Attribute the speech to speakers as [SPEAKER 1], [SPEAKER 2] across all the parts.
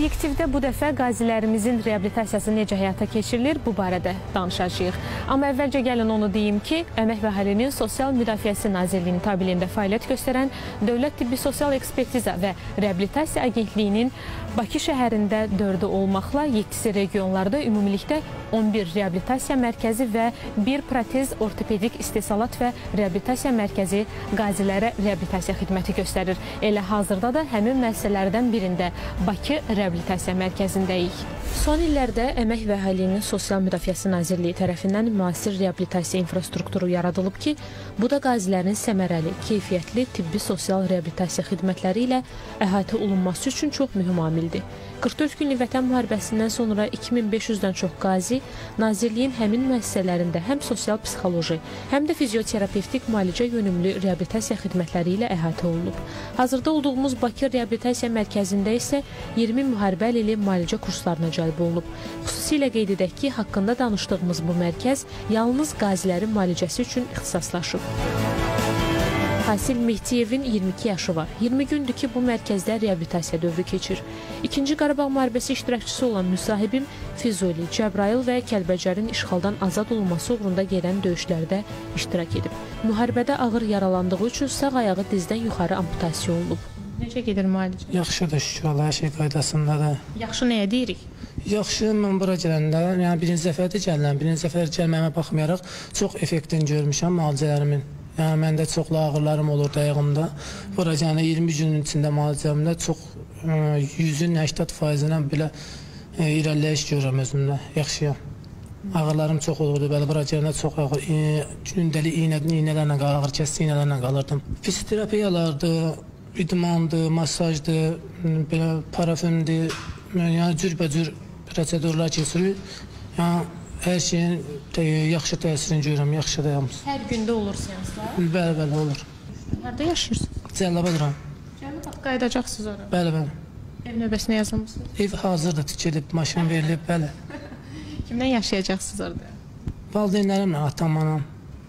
[SPEAKER 1] Obyektivdə bu dəfə qazilərimizin reabilitasiyası necə həyata keçirilir, bu barədə danışacağıq. Amma əvvəlcə gəlin onu deyim ki, Əmək və Əhalinin Sosial Müdafiəsi Nazirliyinin tabeliyində fəaliyyət göstərən Dövlət Tibbi Sosial Ekspertiza və Reabilitasiya Agentliyinin Bakı şəhərində 4-ü olmaqla 7-si regionlarda ümumilikdə 11 reabilitasiya mərkəzi və 1 protez ortopedik istehsalat və reabilitasiya mərkəzi qazilərə reabilitasiya xidməti göstərir. Elə hazırda da həmin müəssisələrdən birində Bakı reabilitasiya mərkəzindəyik. Son illərdə Əmək və Əhalinin Sosial Müdafiəsi Nazirliyi tərəfindən müasir reabilitasiya infrastrukturu yaradılıb ki, bu da qazilərin səmərəli, keyfiyyətli tibbi sosial reabilitasiya xidmətləri ilə əhatə olunması üçün çox mühüm amildir. 44 günlük Vətən müharibəsindən sonra 2500-dən çox qazi Nazirliyin həmin müəssisələrində həm sosial-psixoloji, həm də fizioterapevtik müalicə yönümlü reabilitasiya xidmətləri ilə əhatə olunub. Hazırda olduğumuz Bakı reabilitasiya mərkəzində isə 20 müharibə əlili müalicə kurslarına cəlb olunub. Xüsusilə qeyd edək ki, haqqında danışdığımız bu mərkəz yalnız qazilərin müalicəsi üçün ixtisaslaşıb. Hasil Mehdiyevin 22 yaşı var. 20 gündür ki, bu mərkəzdə reabilitasiya dövrü keçir. İkinci Qarabağ müharibəsi iştirakçısı olan müsahibim Füzuli, Cəbrayıl və Kəlbəcərin işğaldan azad olunması uğrunda gedən döyüşlərdə iştirak edib. Müharibədə ağır yaralandığı üçün sağ ayağı dizdən yuxarı amputasiya olunub. Necə gedir müalicə?
[SPEAKER 2] Yaxşıdır, şükür Allah, hər şey qaydasındadır.
[SPEAKER 1] Yaxşı nəyə deyirik?
[SPEAKER 2] Yaxşı, mən bura gələndə, yəni birinci dəfədir gəlirəm. Birinci dəfə gəlməyimə baxmayaraq çox effektini görmüşəm müalicələrimin. Yəni məndə çoxlu ağrılarım olur ayağımda. Bura yəni 20 günün içində müalicəmdə çox 100-ün 80%-dən belə irəliləyiş görürəm özümdə. Yaxşıyam. Ağrılarım çox olurdu. Belə bura gələndə çox ağır, gündəlik iynələrlə, ağır kəsici iynələrlə qalırdım. Fizioterapiyalardı, idmandı, masajdı, belə parafimdir, yəni cürbəcür prosedurlar keçirir. Yəni hər şeyin yaxşı təsirini görürəm, yaxşı dayamız.
[SPEAKER 1] Hər gündə olur seanslar?
[SPEAKER 2] Bəli, bəli, olur.
[SPEAKER 1] Harada yaşayırsınız?
[SPEAKER 2] Cəllabadıram.
[SPEAKER 1] Cəllabad qayıdacaqsınız ora?
[SPEAKER 2] Bəli, bəli.
[SPEAKER 1] Ev növbəsinə yazılmışsınız?
[SPEAKER 2] Ev hazırdır, tikilib, maşın verilib, bəli.
[SPEAKER 1] Kimdən yaşayacaqsınız orada?
[SPEAKER 2] Valideynlərimlə, atam, anam.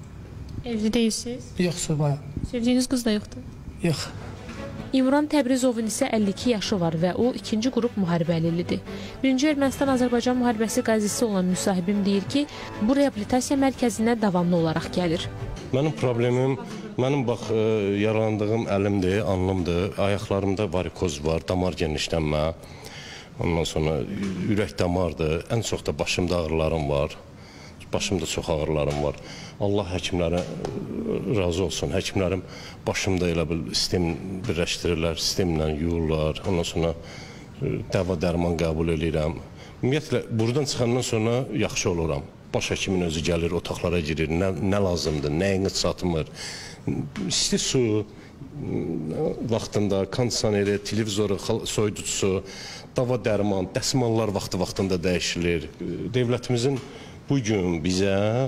[SPEAKER 1] Evli deyilsiniz?
[SPEAKER 2] Yoxsa baya.
[SPEAKER 1] Sevdiyiniz qız da yoxdur?
[SPEAKER 2] Yox.
[SPEAKER 1] İmran Təbrizovun isə 52 yaşı var və o ikinci qrup müharibə əlillidir. Birinci Ermənistan-Azərbaycan müharibəsi qazisi olan müsahibim deyir ki, bu reabilitasiya mərkəzinə davamlı olaraq gəlir.
[SPEAKER 3] Mənim problemim, bax, yaralandığım əlimdir, alnımdır, ayaqlarımda varikoz var, damar genişlənmə, ondan sonra ürək damardır, ən çox da başımda ağrılarım var. Başımda çox ağrılarım var. Allah həkimlərə razı olsun. Həkimlərim başımda elə bil sistem birləşdirirlər, sistemlə yuyurlar. Ondan sonra dəva dərman qəbul edirəm. Ümumiyyətlə, buradan çıxandan sonra yaxşı oluram. Baş həkimin özü gəlir, otaqlara girir, nə lazımdır, nəyiniz çatmır. İsti su, vaxtında, kondisioneri, televizoru, soyuducusu, dava dərman, dəsmallar vaxtında dəyişilir. Devlətimizin bugün bizə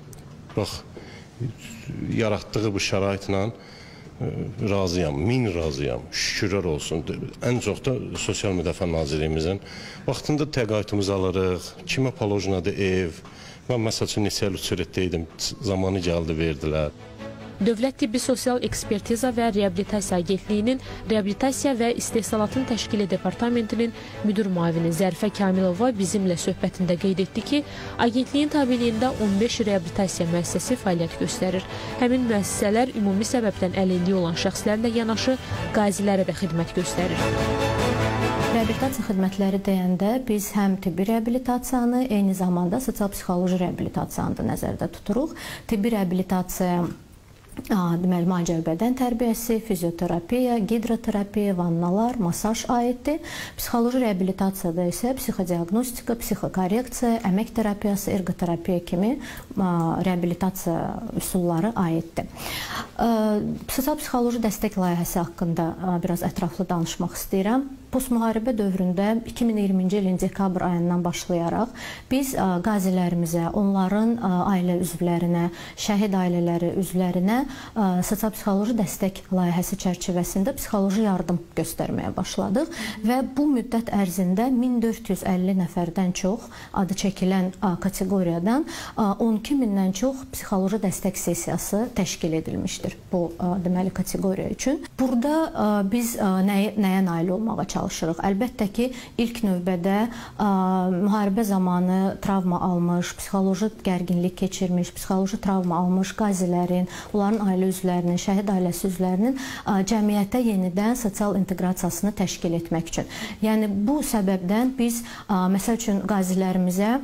[SPEAKER 3] yaratdığı bu şəraitlə razıyam, min razıyam, şükürlər olsun. Ən çox da Sosial Müdafiə Nazirliyimizin vaxtında təqaüdümüzü alırıq, kimə palojnadır ev. Mən məsəl üçün neçə il uçuretdəydim, zamanı gəldi, verdilər.
[SPEAKER 1] Dövlət Tibbi Sosial Ekspertiza və Reabilitasiya Agentliyinin Reabilitasiya və İstehsalatın Təşkili Departamentinin müdür müavini Zərifə Kamilova bizimlə söhbətində qeyd etdi ki, agentliyin tabeliyində 15 reabilitasiya müəssisəsi fəaliyyət göstərir. Həmin müəssisələr ümumi səbəbdən əlilliyi olan şəxslərlə yanaşı qazilərə də xidmət göstərir.
[SPEAKER 4] Reabilitasiya xidmətləri deyəndə biz həm tibbi reabilitasiyanı, eyni zamanda sosial-psixoloji reabilitasiyanı da nəzərdə tuturuq. Tibbi reabilitasiya deməli, müalicə bədən tərbiyəsi, fizioterapiya, gidroterapiya, vannalar, masaj aiddir. Psixoloji reabilitasiyada isə psixodiagnostika, psixokorreksiya, əmək terapiyası, ergoterapiya kimi reabilitasiya üsulları aiddir. Sosial-psixoloji dəstək layihəsi haqqında biraz ətraflı danışmaq istəyirəm. Postmüharibə dövründə 2020-ci ilin dekabr ayından başlayaraq biz qazilərimizə, onların ailə üzvlərinə, şəhid ailələri üzvlərinə sosial-psixoloji dəstək layihəsi çərçivəsində psixoloji yardım göstərməyə başladıq və bu müddət ərzində 1450 nəfərdən çox adı çəkilən kateqoriyadan 12 mindən çox psixoloji dəstək sessiyası təşkil edilmişdir bu deməli kateqoriya üçün. Burada biz nəyə nail olmağa çalışdıq? çalışırıq. Əlbəttə ki, ilk növbədə müharibə zamanı travma almış, psixoloji gərginlik keçirmiş, psixoloji travma almış qazilərin, onların ailə üzvlərinin, şəhid ailəsi üzvlərinin cəmiyyətə yenidən sosial inteqrasiyasını təşkil etmək üçün. Yəni, bu səbəbdən biz, məsəl üçün, qazilərimizə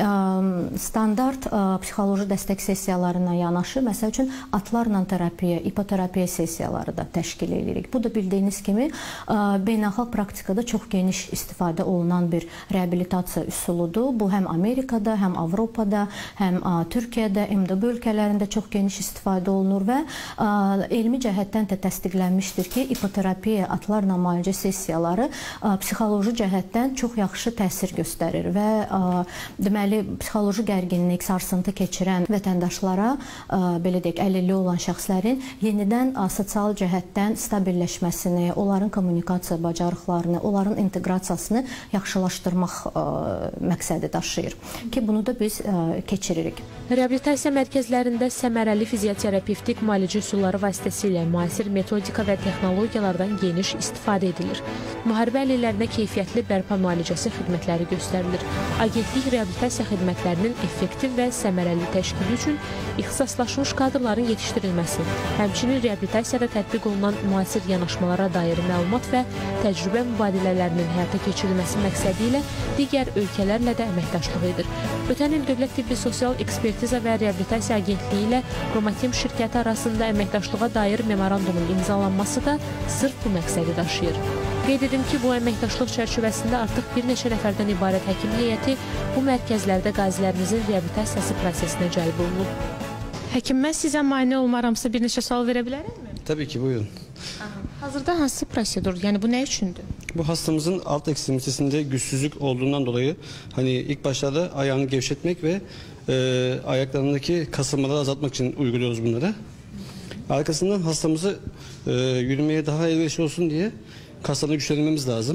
[SPEAKER 4] standart psixoloji dəstək sessiyalarına yanaşı, məsəl üçün, atlarla terapiya, ipoterapiya sessiyaları da təşkil edirik. Bu da bildiyiniz kimi beynəlxalq praktikada çox geniş istifadə olunan bir reabilitasiya üsuludur. Bu həm Amerikada, həm Avropada, həm Türkiyədə, MDB ölkələrində çox geniş istifadə olunur və elmi cəhətdən də təsdiqlənmişdir ki, ipoterapiya, atlarla müalicə sessiyaları psixoloji cəhətdən çox yaxşı təsir göstərir və deməli, psixoloji gərginlik, sarsıntı keçirən vətəndaşlara, belə deyək, əlilliyi olan şəxslərin yenidən sosial cəhətdən stabilləşməsini, onların kommunikasiya bacarıqlarını, onların inteqrasiyasını yaxşılaşdırmaq məqsədi daşıyır ki, bunu da biz keçiririk.
[SPEAKER 1] Reabilitasiya mərkəzlərində səmərəli fizioterapevtik müalicə üsulları vasitəsilə müasir metodika və texnologiyalardan geniş istifadə edilir. Müharibə əlillərinə keyfiyyətli bərpa müalicəsi xidmətləri göstərilir. Agentlik reabilitasiya xidmətlərinin effektiv və səmərəli təşkili üçün ixtisaslaşmış kadrların yetişdirilməsi, həmçinin reabilitasiyada tətbiq olunan müasir yanaşmalara dair məlumat və təcrübə mübadilələrinin həyata keçirilməsi məqsədi ilə digər ölkələrlə də əməkdaşlıq edir. Ötən il Dövlət Tibbi Sosial Ekspertiza və Reabilitasiya Agentliyi ilə Romatim şirkəti arasında əməkdaşlığa dair memorandumun imzalanması da sırf bu məqsədi daşıyır. Qeyd edim ki, bu əməkdaşlıq çərçivəsində artıq bir neçə nəfərdən ibarət həkim heyəti bu mərkəzlərdə qazilərimizin reabilitasiyası prosesinə cəlb olunub. Həkim, mən sizə mane olmaramsa bir neçə sual verə bilərəmmi?
[SPEAKER 5] Tabii ki, buyurun.
[SPEAKER 1] Hazırda hansı prosedur? Yəni bu nə üçündür?
[SPEAKER 5] Bu hastamızın alt ekstremitesinde güçsüzlük olduğundan dolayı hani ilk başlarda ayağını gevşetmek ve ayaklarındaki kasılmaları azaltmak için uyguluyoruz bunları. Arkasından hastamızı yürümeye daha elverişli olsun diye kaslarını güçlendirmemiz lazım.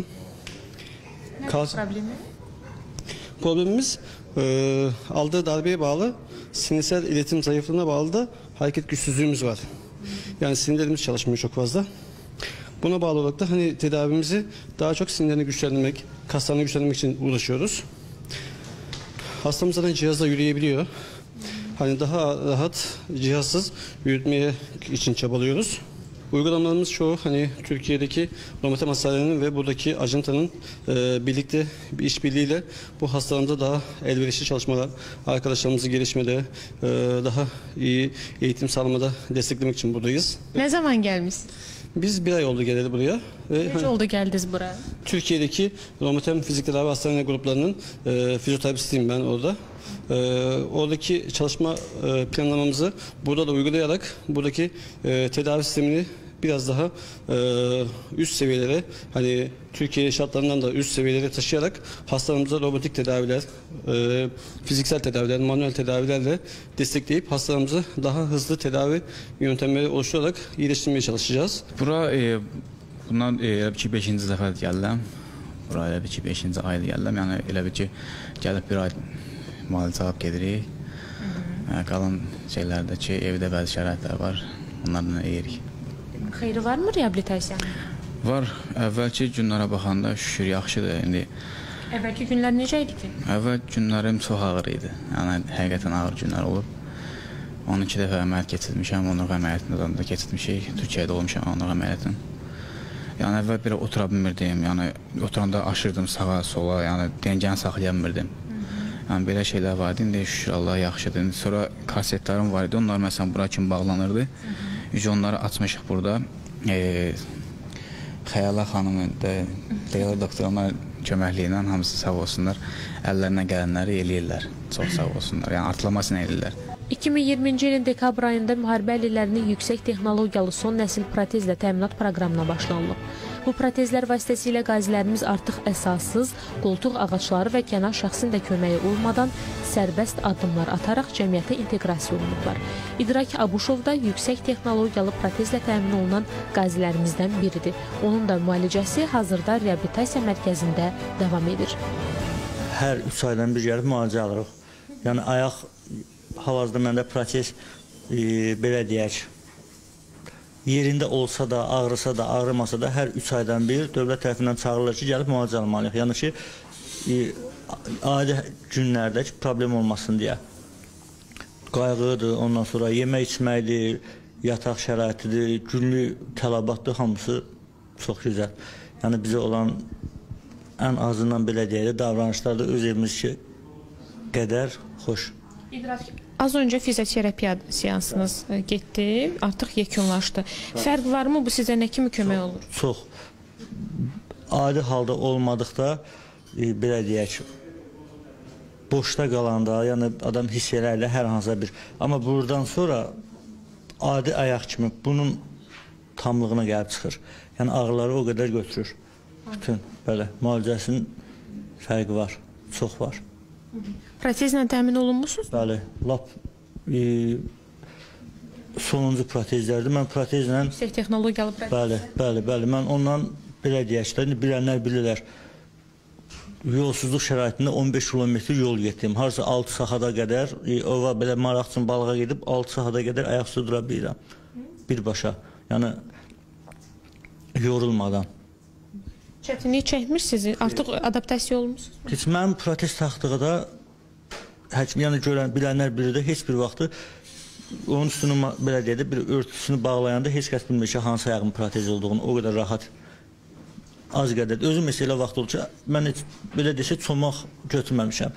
[SPEAKER 1] Ne problemi?
[SPEAKER 5] Problemimiz aldığı darbeye bağlı sinirsel iletim zayıflığına bağlı da hareket güçsüzlüğümüz var. Yani sinirlerimiz çalışmıyor çok fazla. Buna bağlı olarak da hani tedavimizi daha çok sinirlerini güçlendirmek, kaslarını güçlendirmek için uğraşıyoruz. Hastamız zaten cihazla yürüyebiliyor. Hani daha rahat cihazsız yürütmeye için çabalıyoruz. Uygulamalarımız çoğu hani Türkiye'deki romatom hastanelerinin ve buradaki Ajanta'nın birlikte bir işbirliğiyle bu hastalarımıza daha elverişli çalışmalar, arkadaşlarımızı gelişmede, daha iyi eğitim sağlamada desteklemek için buradayız.
[SPEAKER 1] Ne zaman gelmişsiniz?
[SPEAKER 5] Biz bir ay oldu geleli buraya.
[SPEAKER 1] Kaç oldu geldiniz buraya? Türkiye'deki
[SPEAKER 5] romatom fizik tedavi hastane gruplarının fizyoterapistiyim ben orada. Oradaki çalışma planlamamızı burada da uygulayarak buradaki tedavi sistemini biraz daha üst seviyelere, hani Türkiye şartlarından da üst seviyelere taşıyarak hastalarımıza robotik tedaviler, fiziksel tedaviler, manuel tedavilerle destekleyip hastalarımızı daha hızlı tedavi yöntemleri oluşturarak iyileştirmeye çalışacağız.
[SPEAKER 6] Bundan elə bir ki 5-ci dəfə gəldim. Bura elə bir ki 5-ci ayda gəldim. Yəni elə bir ki gəlib bir ay müalicə alıb gedirik. Qalan şeylərdə ki evdə bəzi şəraitlər var. Onlardan eləyirik.
[SPEAKER 1] Xeyri varmı reabilitasiyanın?
[SPEAKER 6] Var. Əvvəlki günlərə baxanda şükür yaxşıdır. İndi
[SPEAKER 1] əvvəlki günlər necə idi ki?
[SPEAKER 6] Əvvəl günlərim çox ağır idi. Yəni həqiqətən ağır günlər olub. 12 dəfə əməliyyat keçirmişəm. Onluq əməliyyatından da keçirmişik. Türkiyədə olmuşam onluq əməliyyatın. Yəni əvvəl belə otura bilmirdim. Yəni oturanda aşırdım sağa, sola. Yəni dəngəni saxlaya bilmirdim. Yəni belə şeylər vardı. İndi şükür Allah yaxşıdır. Sonra kasetlərim var idi. Onlar məsələn bura kimi bağlanırdı. Onları açmışıq burada. Xəyala xanımın da Leyla doktorlar köməkliyi ilə hamısı sağ olsunlar. Əllərindən gələnləri eləyirlər. Çox sağ olsunlar. Yəni artılamasını eləyirlər.
[SPEAKER 1] 2020-ci ilin dekabr ayında müharibə əlillərinin yüksək texnologiyalı son nəsil protezlə təminat proqramına başlanılıb. Bu protezlər vasitəsilə qazilərimiz artıq əsassız, qoltuq ağacları və kənar şəxsin də köməyi olmadan sərbəst addımlar ataraq cəmiyyətə inteqrasiya olunublar. İdrak Abuşov da yüksək texnologiyalı protezlə təmin olunan qazilərimizdən biridir. Onun da müalicəsi hazırda reabilitasiya mərkəzində davam edir.
[SPEAKER 7] Hər 3 aydan bir gəlib müalicə alırıq. Yəni ayaq hal-hazırda məndə protez belə deyək yerində olsa da, ağrısa da, ağrımasa da hər 3 aydan bir dövlət tərəfindən çağırılır ki, gəlib müalicə almalıyıq. Yəni ki, adi günlərdə ki, problem olmasın deyə. Qayğıdır, ondan sonra yemək içməkdir, yataq şəraitidir, günlük tələbatdır, hamısı çox gözəl. Yəni bizə olan ən azından belə deyək, davranışlar da öz evimizki qədər xoş.
[SPEAKER 1] Az öncə fizioterapiya seansınız getdi, artıq yekunlaşdı. Fərq varmı? Bu sizə nə kimi kömək olur?
[SPEAKER 7] Çox. Adi halda olmadıqda, belə deyək, boşda qalanda, yəni adam hiss elərlə hər hansısa bir. Amma buradan sonra adi ayaq kimi bunun tamlığına gəlib çıxır. Yəni ağrıları o qədər götürür. Bütün belə müalicəsinin fərqi var, çox var.
[SPEAKER 1] Protezlə təmin olunmusunuz?
[SPEAKER 7] Bəli, lap sonuncu protezlərdir. Mən protezlə...
[SPEAKER 1] Yüksək texnologiyalı protez.
[SPEAKER 7] Bəli. Mən ondan belə deyək, bilənlər bilirlər. Yolsuzluq şəraitində 15 kilometr yol getdim. Harca 6 saata qədər, ova belə maraq üçün balığa gedib 6 saata qədər ayaq üstə dura bilirəm. Birbaşa. Yəni, yorulmadan.
[SPEAKER 1] Çətinlik çəkmir sizi? Artıq adaptasiya olmuşsunuz?
[SPEAKER 7] Heç mənim protez taxtıqda, yəni görən, bilənlər bilir də, heç bir vaxtı onun üstünü, belə deyək, bir örtüsünü bağlayanda heç kəs bilmir ki, hansı ayağın protez olduğunu, o qədər rahat. Az qədər. Özüm mesela vaxt olur ki, mən belə desə çomaq götürməmişəm.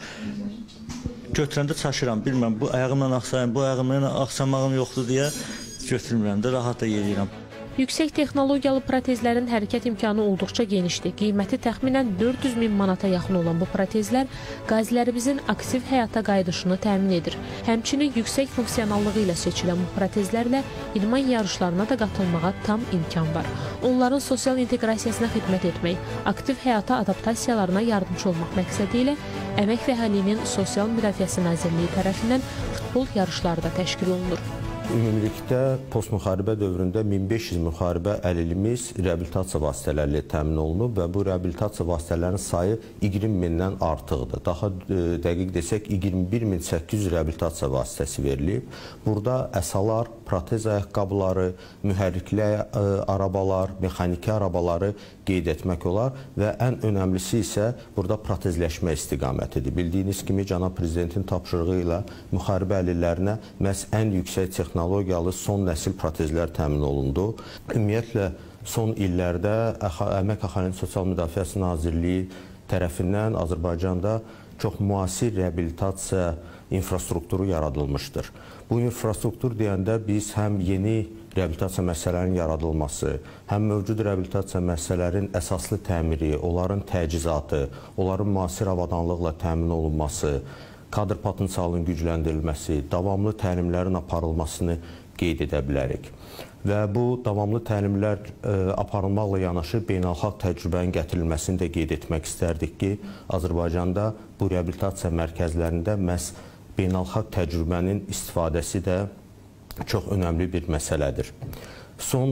[SPEAKER 7] Götürəndə çaşıram, bilməm, bu ayağımdan axsayım, bu ayağımdan axsamağım yoxdur deyə götürmürəm də, rahat da yeriyirəm.
[SPEAKER 1] Yüksək texnologiyalı protezlərin hərəkət imkanı olduqca genişdir. Qiyməti təxminən 400.000 manata yaxın olan bu protezlər qazilərimizin aktiv həyata qayıdışını təmin edir. Həmçinin yüksək funksiyonallığı ilə seçilən bu protezlərlə idman yarışlarına da qatılmağa tam imkan var. Onların sosial inteqrasiyasına xidmət etmək, aktiv həyata adaptasiyalarına yardımcı olmaq məqsədi ilə Əmək və Əhalinin Sosial Müdafiəsi Nazirliyi tərəfindən futbol yarışları da təşkil olunur.
[SPEAKER 8] Ümumilikdə postmüharibə dövründə 1500 müharibə əlilimiz reabilitasiya vasitələri ilə təmin olunub və bu reabilitasiya vasitələrinin sayı 20.000-dən artıqdır. Daha dəqiq desək 21.800 reabilitasiya vasitəsi verilib. Burada əsalar, protez ayaqqabıları, mühərrikli arabalar, mexaniki arabaları qeyd etmək olar və ən önəmlisi isə burada protezləşmə istiqamətidir. Bildiyiniz kimi Cənab Prezidentin tapşırığı ilə müharibə əlillərinə məhz ən yüksək texnologiyalı son nəsil protezlər təmin olundu. Ümumiyyətlə, son illərdə Əmək Əhalinin Sosial Müdafiəsi Nazirliyi tərəfindən Azərbaycanda çox müasir reabilitasiya infrastrukturu yaradılmışdır. Bu infrastruktur deyəndə biz həm yeni reabilitasiya müəssisələrinin yaradılması, həm mövcud reabilitasiya müəssisələrinin əsaslı təmiri, onların təcizatı, onların müasir avadanlıqla təmin olunması, kadr potensialının gücləndirilməsi, davamlı təlimlərin aparılmasını qeyd edə bilərik. Və bu davamlı təlimlər aparılmaqla yanaşı beynəlxalq təcrübənin gətirilməsini də qeyd etmək istərdik ki, Azərbaycanda bu reabilitasiya mərkəzlərində məhz beynəlxalq təcrübənin istifadəsi də çox önəmli bir məsələdir. Son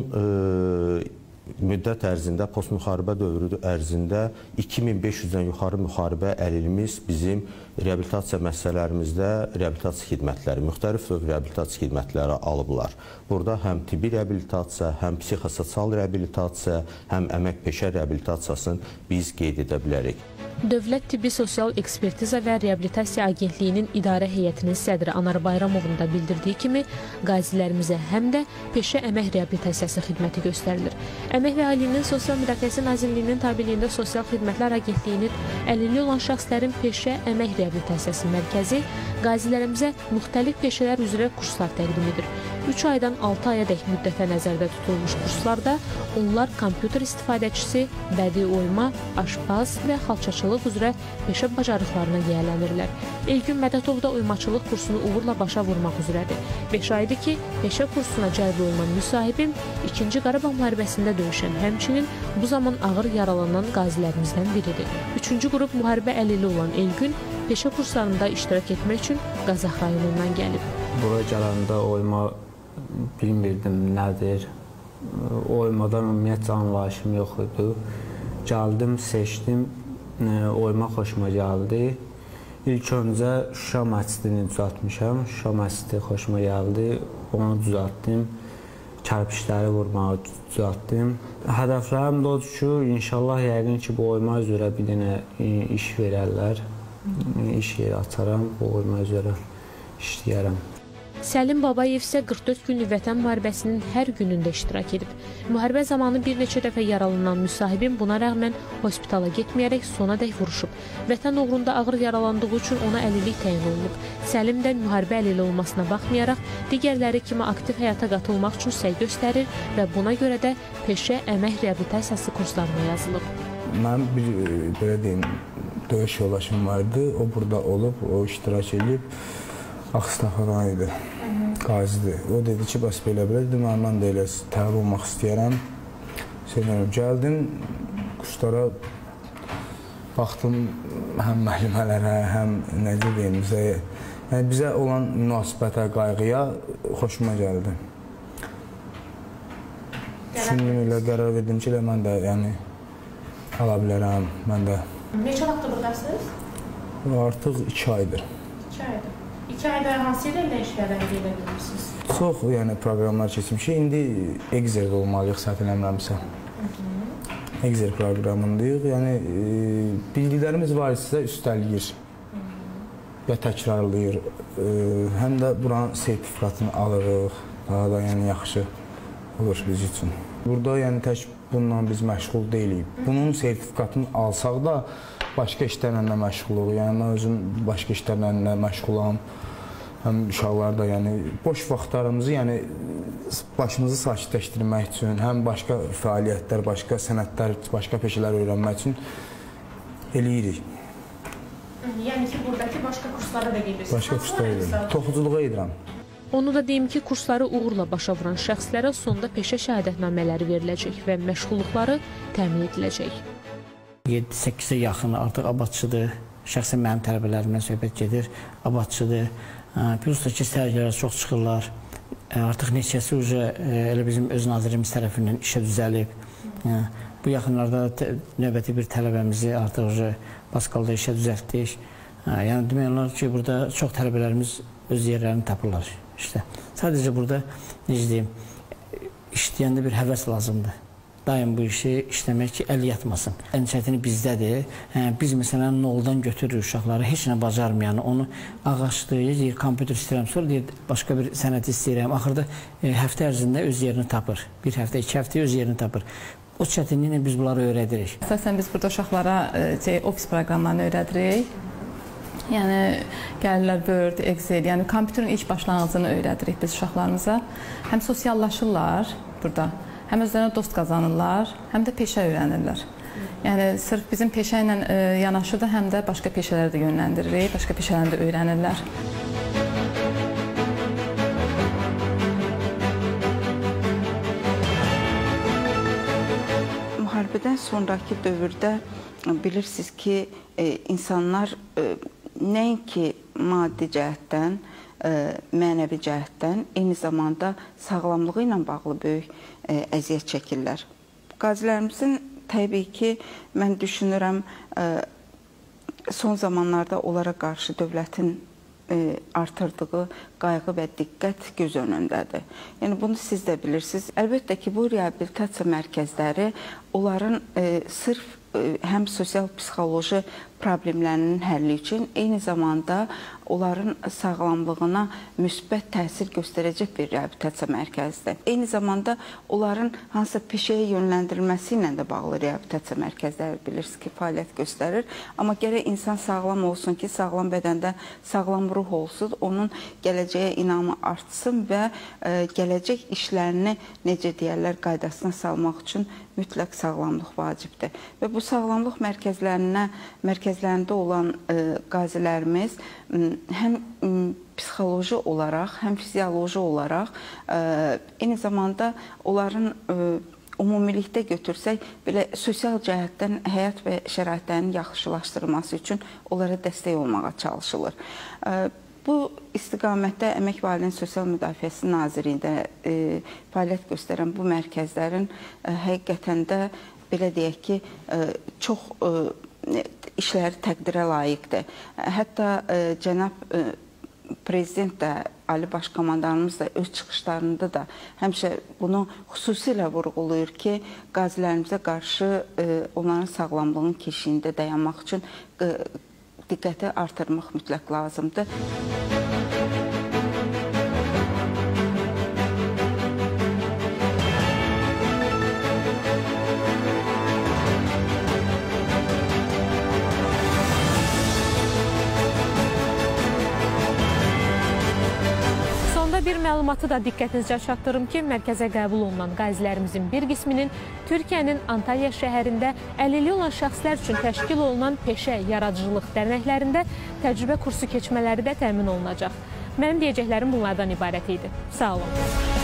[SPEAKER 8] müddət ərzində, postmüharibə dövrü ərzində 2500-dən yuxarı müharibə əlilimiz bizim reabilitasiya müəssisələrimizdə reabilitasiya xidmətləri, müxtəlif növ reabilitasiya xidmətləri alıblar. Burada həm tibbi reabilitasiya, həm psixososial reabilitasiya, həm əmək peşə reabilitasiyasını biz qeyd edə bilərik.
[SPEAKER 1] Dövlət Tibbi Sosial Ekspertiza və Reabilitasiya Agentliyinin İdarə Heyətinin sədri Anar Bayramovun da bildirdiyi kimi, qazilərimizə həm də peşə əmək reabilitasiyası xidməti göstərilir. Əmək və Əhalinin Sosial Müdafiəsi Nazirliyinin tabeliyində Sosial Xidmətlər Agentliyinin əlilliyi olan şəxslərin peşə əmək reabilitasiyası mərkəzi qazilərimizə müxtəlif peşələr üzrə kurslar təqdim edir. 3 aydan 6 aya dək müddətə nəzərdə tutulmuş kurslarda onlar kompüter istifadəçisi, bədii oyma, aşpaz və xalçaçılıq üzrə peşə bacarıqlarına yiyələnirlər. Elgün Mədətov da oymaçılıq kursunu uğurla başa vurmaq üzrədir. 5 aydır ki, peşə kursuna cəlb olunan müsahibim 2-ci Qarabağ müharibəsində döyüşən, həmçinin bu zaman ağır yaralanan qazilərimizdən biridir. 3-cü qrup müharibə əlili olan Elgün peşə kurslarında iştirak etmək üçün Qazax rayonundan gəlib.
[SPEAKER 9] Bura gələndə oyma bilmirdim nədir. Oymadan ümumiyyətcə anlayışım yox idi. Gəldim, seçdim, oyma xoşuma gəldi. İlk öncə Şuşa məscidini düzəltmişəm. Şuşa məscidi xoşuma gəldi, onu düzəltdim. kərpiçləri vurmağı düzəltdim. Hədəflərim də odur ki, inşallah yəqin ki, bu oyma üzrə bir dənə iş verərlər. İş yeri açaram, bu oyma üzrə işləyərəm.
[SPEAKER 1] Səlim Babayev isə 44 günlük Vətən müharibəsinin hər günündə iştirak edib. Müharibə zamanı bir neçə dəfə yaralanan müsahibin buna rəğmən hospitala getməyərək sonadək vuruşub. Vətən uğrunda ağır yaralandığı üçün ona əlillik təyin olunub. Səlim də müharibə əlili olmasına baxmayaraq, digərləri kimi aktiv həyata qatılmaq üçün səy göstərir və buna görə də peşə əmək reabilitasiyası kurslarına yazılıb.
[SPEAKER 10] Mənim bir, belə deyim, döyüş yoldaşım vardı. O burada olub, o iştirak edib. Ağstafadan idi, qazidir. O dedi ki, bəs belə-belə dedim, mən də elə təqib olmaq istəyərəm. Gəldim, kurslara baxdım, həm müəllimələrə, həm necə deyim, bizə olan münasibətə, qayğıya xoşuma gəldi. Düşündüm elə qərar verdim ki, mən də ala bilərəm, mən də.
[SPEAKER 1] Neçə vaxtdır buradasınız?
[SPEAKER 10] Artıq 2 aydır.
[SPEAKER 1] 2 aydır. 2 ayda hansı ilə işlərə gedə bilirsiniz?
[SPEAKER 10] Çox proqramlar keçmişik. İndi Exer'də olmalıyıq, səhv eləmirəmsə. Exer proqramındayıq. Yəni, bildiklərimiz var isə üstələyir və təkrarlayır. Həm də buranın sertifikatını alırıq. Daha da yaxşı olur biz üçün. Burada tək bununla biz məşğul deyilik. Bunun sertifikatını alsaq da başqa işlərlə də məşğuluq. Yəni, mən özüm başqa işlərlə də məşğulam. Həm uşaqlar da, boş vaxtlarımızı, başımızı sakitləşdirmək üçün, həm başqa fəaliyyətlər, başqa sənətlər, başqa peşələr öyrənmək üçün eləyirik.
[SPEAKER 1] Yəni ki, buradakı başqa kurslara da gedirsiniz?
[SPEAKER 10] Başqa kurslara gedirəm. Toxuculuğa edirəm.
[SPEAKER 1] Onu da deyim ki, kursları uğurla başa vuran şəxslərə sonda peşə şəhadətnamələri veriləcək və məşğulluqları təmin ediləcək.
[SPEAKER 11] 7-8-ə yaxın artıq abadçıdır. Şəxsən mənim tələbələrimdən söhbət gedir. Abadçıdır. Plus da ki, sərgilərə çox çıxırlar. Artıq neçəsi elə bizim öz nazirimiz tərəfindən işə düzəlib. Bu yaxınlarda növbəti bir tələbəmizi artıq Paskalda işə düzəltdik. Yəni, demək olar ki, burada çox tələbələrimiz öz yerlərini tapırlar. Sadəcə burada, necə deyim, işləyəndə bir həvəs lazımdır. Daim bu işi işləmək ki, əl yatmasın. Ən çətini bizdədir. Biz, məsələn, noldan götürürük uşaqları, heç nə bacarmayanı, onu ağaçdır, kompüter istəyirəm, sonra deyir, başqa bir sənət istəyirəm. Axırda həftə ərzində öz yerini tapır. Bir həftə, 2 həftə öz yerini tapır. O çətinliklə biz bunları öyrədirik.
[SPEAKER 12] Əsasən biz burada uşaqlara ofis proqramlarını öyrədirik. Yəni, gəlirlər Word, Excel, yəni kompüterin ilk başlanğıcını öyrədirik biz uşaqlarımıza. Həm sosiallaşırlar burada, həm özlərinə dost qazanırlar, həm də peşə öyrənirlər. Yəni, sırf bizim peşə ilə yanaşı da həm də başqa peşələri də yönləndiririk, başqa peşələri də öyrənirlər.
[SPEAKER 13] Müharibədən sonraki dövrdə bilirsiniz ki, insanlar nəinki maddi cəhətdən, mənəvi cəhətdən, eyni zamanda sağlamlığı ilə bağlı böyük əziyyət çəkirlər. Qazilərimizin təbii ki, mən düşünürəm, son zamanlarda onlara qarşı dövlətin artırdığı qayğı və diqqət göz önündədir. Yəni, bunu siz də bilirsiniz. Əlbəttə ki, bu reabilitasiya mərkəzləri onların sırf həm sosial-psixoloji problemlərinin həlli üçün, eyni zamanda onların sağlamlığına müsbət təsir göstərəcək bir reabilitasiya mərkəzidir. Eyni zamanda onların hansısa peşəyə yönləndirilməsi ilə də bağlı reabilitasiya mərkəzləri bilirsiniz ki, fəaliyyət göstərir. Amma gərək insan sağlam olsun ki, sağlam bədəndə sağlam ruh olsun, onun gələcəyə inamı artsın və gələcək işlərini, necə deyərlər, qaydasına salmaq üçün mütləq sağlamlıq vacibdir. Və bu sağlamlıq mərkəzlərində olan qazilərimiz həm psixoloji olaraq, həm fizioloji olaraq, eyni zamanda onların ümumilikdə götürsək, belə sosial cəhətdən həyat və şəraitlərinin yaxşılaşdırılması üçün onlara dəstək olmağa çalışılır. Bu istiqamətdə Əmək və Ailənin Sosial Müdafiəsi Nazirliyində fəaliyyət göstərən bu mərkəzlərin həqiqətən də, belə deyək ki, çox işləri təqdirə layiqdir. Hətta cənab Prezident də, Ali Baş Komandanımız da öz çıxışlarında da həmişə bunu xüsusilə vurğulayır ki, qazilərimizə qarşı onların sağlamlığının keşiyində dayanmaq üçün diqqəti artırmaq mütləq lazımdır.
[SPEAKER 1] Bir məlumatı da diqqətinizcə çatdırım ki, mərkəzə qəbul olunan qazilərimizin bir qisminin Türkiyənin Antalya şəhərində əlilliyi olan şəxslər üçün təşkil olunan peşə, yaradıcılıq dərnəklərində təcrübə kursu keçmələri də təmin olunacaq. Mənim deyəcəklərim bunlardan ibarət idi. Sağ olun.